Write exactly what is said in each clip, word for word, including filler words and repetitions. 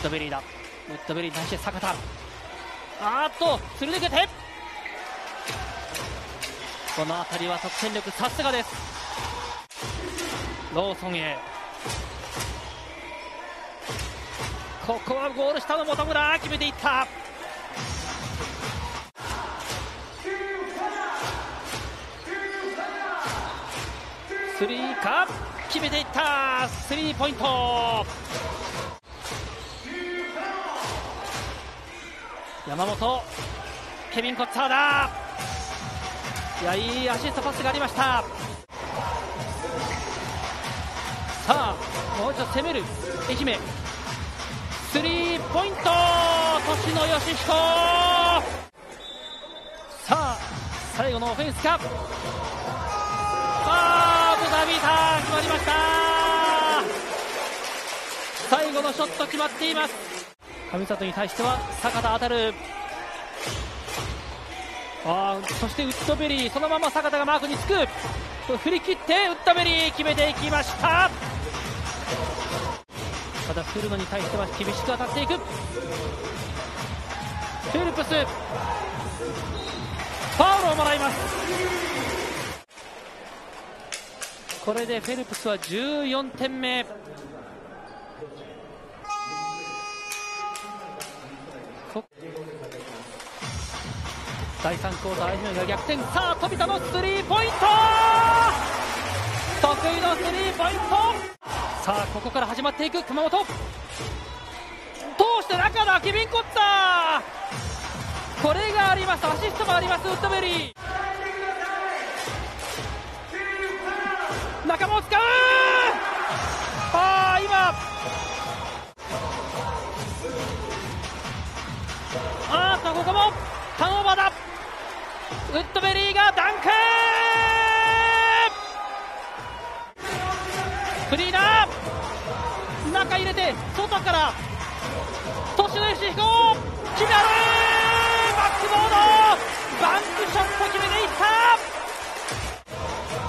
ドベリーだ。ウッドベリーに対して坂田、あーっとすり抜けて、この辺りは得点力さすがです。ローソンへ、ここはゴール下の本村決めていった。スリーか、決めていった。スリーポイント。山本、ケビン・コッツァーだ。いや、いいアシストパスがありました。さあもう一度攻める愛媛、スリーポイント、年野義彦。さあ最後のオフェンスか、あーブザービーター決まりました。最後のショット決まっています。上里に対しては坂田当たる。あー、そしてウッドベリー、そのまま坂田がマークにつく。振り切ってウッドベリー決めていきました。ただ古野に対しては厳しく当たっていく。フェルプス、ファウルをもらいます。これでフェルプスはじゅうよんてんめ。だいさんクォーター、愛媛が逆転。さあ飛田のスリーポイント、得意のスリーポイント。さあここから始まっていく熊本、通して中だ、ケビン・コッツァー、これがあります。アシストもあります。ウッドベリー、仲間を使う。あー、今あーっとここもターンオーバーだ。ウッドベリーがダンク、フリーだ、中入れて外から年野義彦、決まる。バックボード、バンクショット決めていった。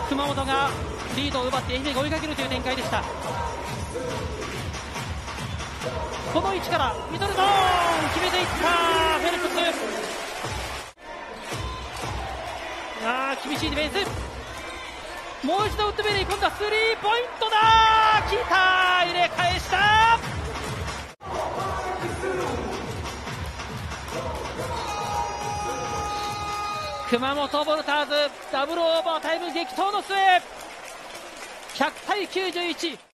熊本がリードを奪って愛媛が追いかけるという展開でした。この位置からミドルゾーン決めていったフェルプス。あー、厳しいディフェンス。もう一度ウッドベリー、今度はスリーポイントだ。来た、入れ返した。熊本ボルターズダブルオーバータイム激闘の末ひゃくたいきゅうじゅういち。